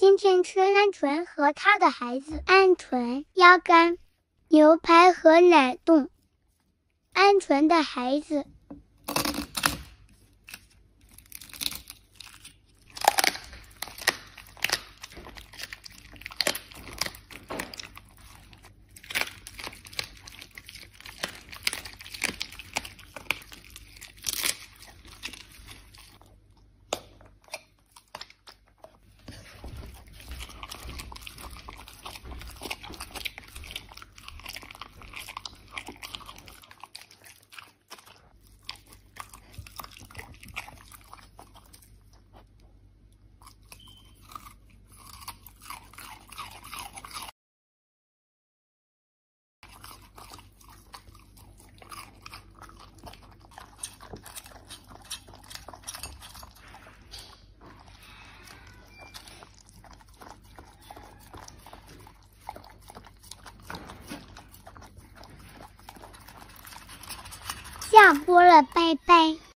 今天吃鹌鹑和他的孩子。鹌鹑、鸭肝、牛排和奶冻。鹌鹑的孩子。下播了，拜拜。